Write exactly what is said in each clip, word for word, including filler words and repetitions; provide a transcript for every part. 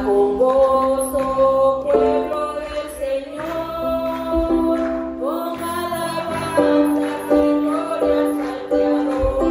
con gozo, pueblo del Señor, con alabanzas y glorias al Creador.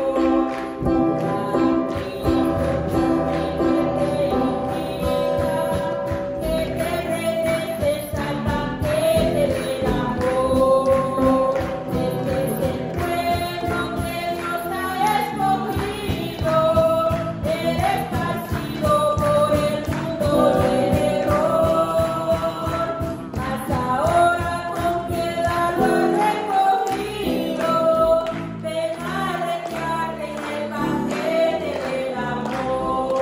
Que te regreses al banquete del amor. Este es el pueblo que Dios ha escogido. Eres esparcido por el mundo alrededor. Mas ahora con piedad lo has recogido. Ven a alegrarte en el banquete del amor.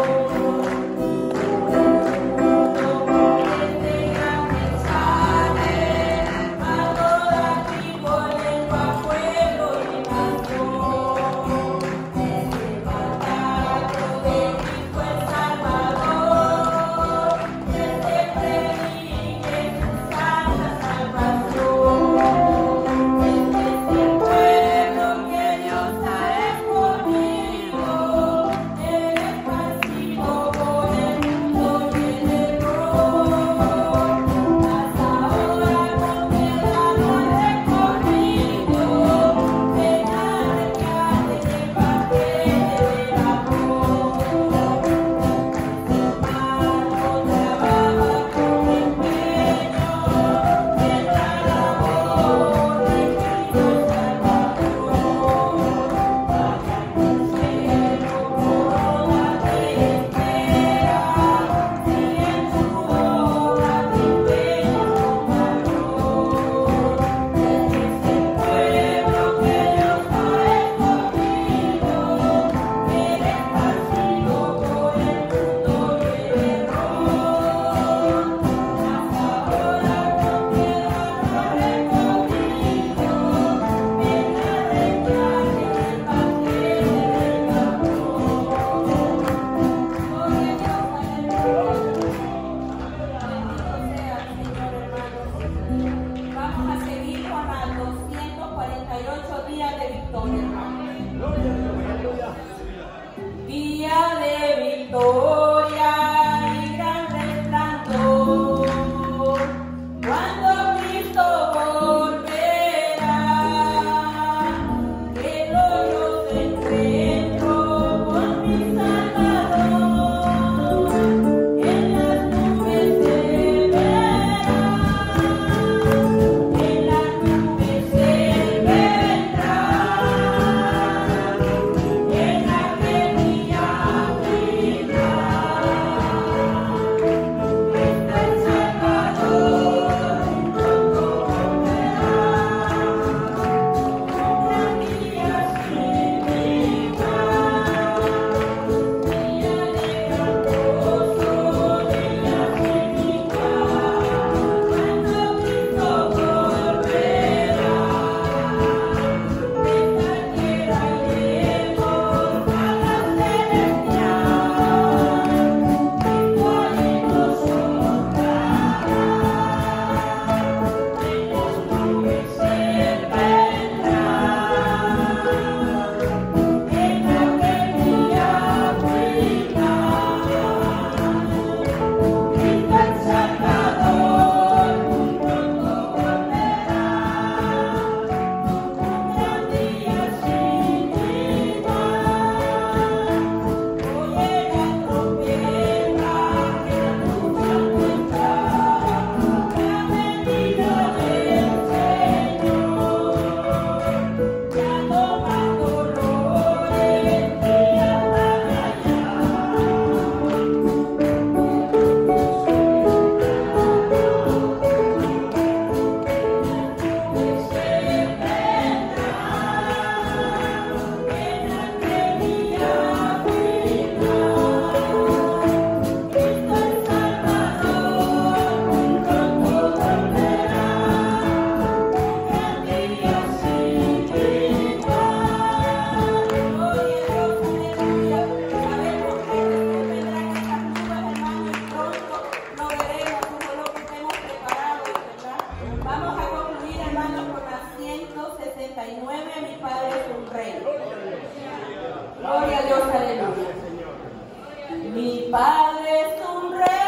No conteste gran mensaje a toda tribu, lengua, pueblo y nación. Este mandato de Cristo el Salvador, que se predique su santa salvación. Este es el pueblo que Dios ha escogido, el esparcido por el mundo lleno de error. Mas ahora con piedad lo has recogido. Ven a alegrarte en el banquete del amor. Hermano, trabaja con empeño en la labor de Cristo Salvador. Vaya al cielo, corona te espera, si en tu obra te empeñas con valor. Este es el pueblo que Dios ha escogido, el esparcido por el mundo lleno de error. Mas ahora con piedad lo has recogido. Ven a alegrarte en el banquete del amor. Gloria a Dios, aleluya. Bendito sea el Señor, hermanos. Vamos a seguir con las doscientos cuarenta y ocho días de victoria, hermanos. Día de victoria y gran resplandor, cuando Cristo volverá, qué glorioso encuentro con mi Salvador, en las nubes se verá, en las nubes se vendrá, en aquel día brilla. Está el Salvador, pronto volverá, con gran día sin igual, día de gran gozo, día sin igual, cuando Cristo volverá. Esta tierra iremos a la celestial, Cristo allí nos honrará, en las nubes Él vendrá, en aquel día final. Cristo el Salvador pronto volverá, con gran día sin igual. Oye la trompeta que anuncia nuestra, la venida del Señor. Ya toma colores, días van allá. Vamos a concluir, hermanos, con la ciento sesenta y nueve, mi Padre es un Rey. Gloria a Dios, aleluya. Mi Padre es un Rey.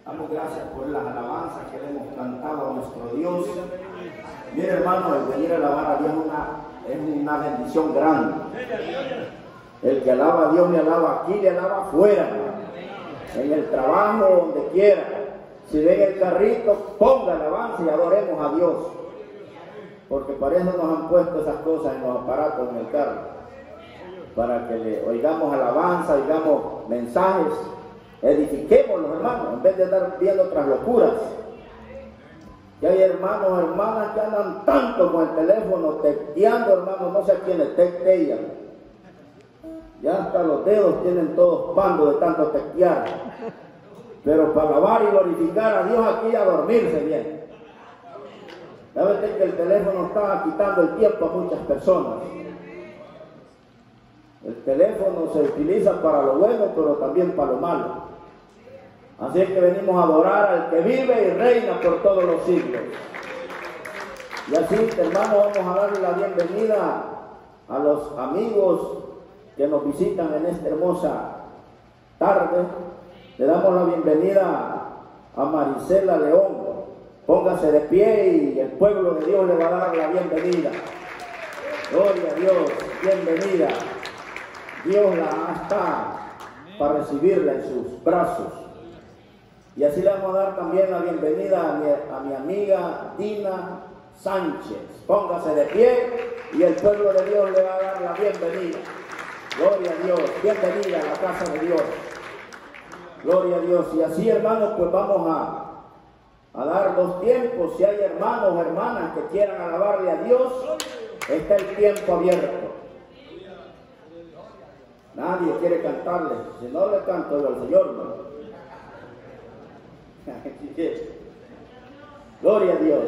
Damos gracias por las alabanzas que le hemos cantado a nuestro Dios. Mire, hermano, el venir a alabar a Dios es una, es una bendición grande. El que alaba a Dios le alaba aquí, le alaba afuera, en el trabajo, donde quiera. Si ven el carrito, ponga alabanza y adoremos a Dios. Porque para eso nos han puesto esas cosas en los aparatos en el carro. Para que le oigamos alabanza, oigamos mensajes, edifiquemos los hermanos, en vez de estar viendo otras locuras. Y hay hermanos, hermanas que andan tanto con el teléfono, texteando, hermanos, no sé a quiénes textean. Ya hasta los dedos tienen todos pandos de tanto textear. Pero para alabar y glorificar a Dios aquí a dormirse bien. Ya ves que el teléfono está quitando el tiempo a muchas personas. El teléfono se utiliza para lo bueno, pero también para lo malo. Así es que venimos a adorar al que vive y reina por todos los siglos. Y así, hermanos, vamos a darle la bienvenida a los amigos que nos visitan en esta hermosa tarde. Le damos la bienvenida a Marisela León. Póngase de pie y el pueblo de Dios le va a dar la bienvenida. Gloria a Dios, bienvenida. Dios la está para recibirla en sus brazos. Y así le vamos a dar también la bienvenida a mi, a mi amiga Dina Sánchez. Póngase de pie y el pueblo de Dios le va a dar la bienvenida. Gloria a Dios, bienvenida a la casa de Dios. Gloria a Dios. Y así, hermanos, pues vamos a, a dar dos tiempos. Si hay hermanos o hermanas que quieran alabarle a Dios, está el tiempo abierto. Nadie quiere cantarle. Si no le canto yo al Señor, no. Gloria a Dios.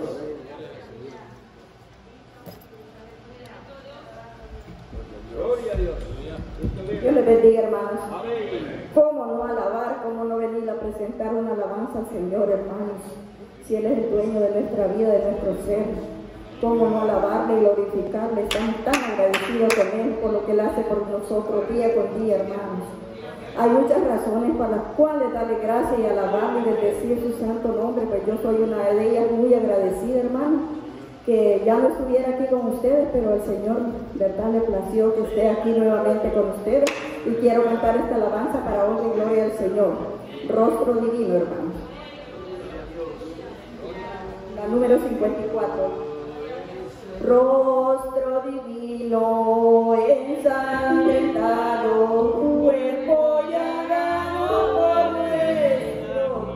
Gloria a Dios. Dios les bendiga, hermanos. ¿Cómo no alabar? ¿Cómo no venir a presentar una alabanza al Señor, hermanos? Si Él es el dueño de nuestra vida, de nuestro ser. ¿Cómo no alabarle y glorificarle? Estamos tan agradecidos con Él por lo que Él hace por nosotros día con día, hermanos. Hay muchas razones para las cuales darle gracias y alabarle y bendecir su santo nombre, pues yo soy una de ellas muy agradecida, hermano, que ya no estuviera aquí con ustedes, pero el Señor, verdad, le plació que esté aquí nuevamente con ustedes y quiero cantar esta alabanza para honra y gloria al Señor. Rostro divino, hermano. La número cincuenta y cuatro. Rostro divino, ensangrentado, cuerpo llagado por nuestro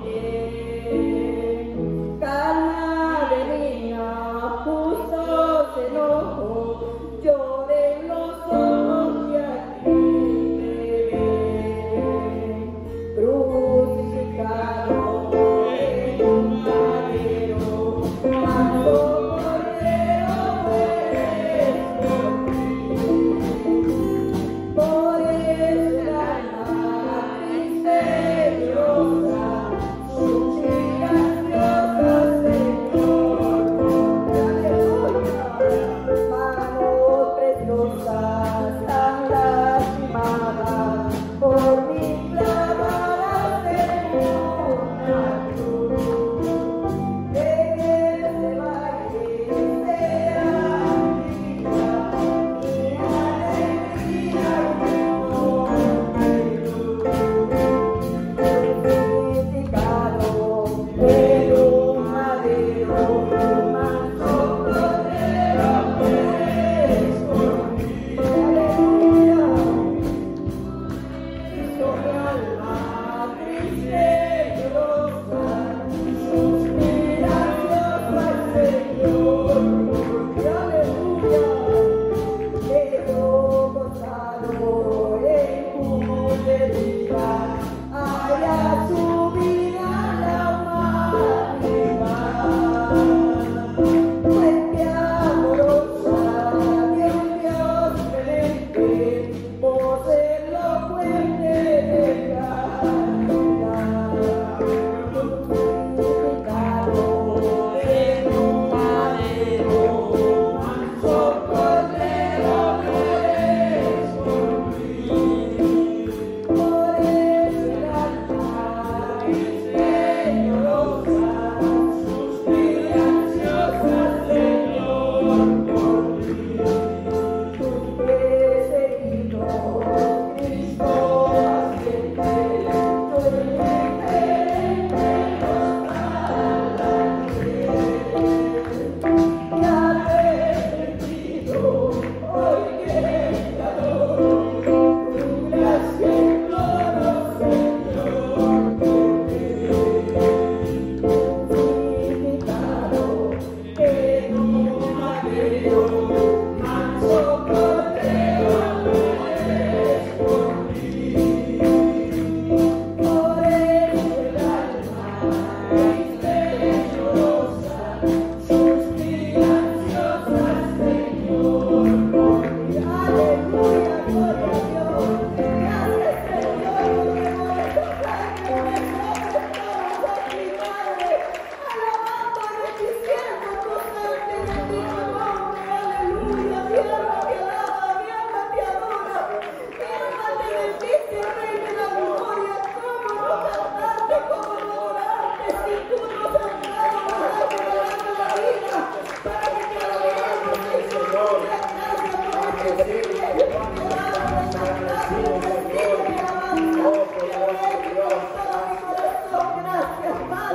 bien. Calma benigna, justo se enojó, lloren los ojos que aquí te ven. Crucificado en un madero, manso por esa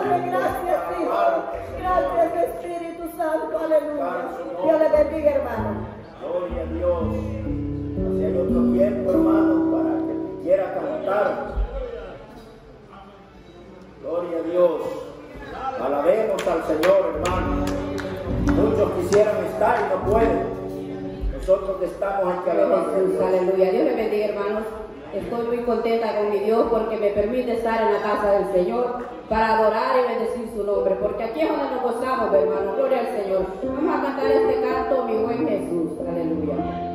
Padre, gracias, Hijo. Gracias, Espíritu Santo, aleluya. Dios le bendiga, hermano. Gloria a Dios. Si hay otro tiempo, hermano, para que te quiera cantar. Gloria a Dios. Alabemos al Señor, hermano. Muchos quisieran estar y no pueden. Nosotros que estamos aquí alabando. Jesús, aleluya. Dios les bendiga, hermanos. Estoy muy contenta con mi Dios porque me permite estar en la casa del Señor para adorar y bendecir su nombre. Porque aquí es donde nos gozamos, hermano. Gloria al Señor. Vamos a cantar este canto, mi buen Jesús. Aleluya.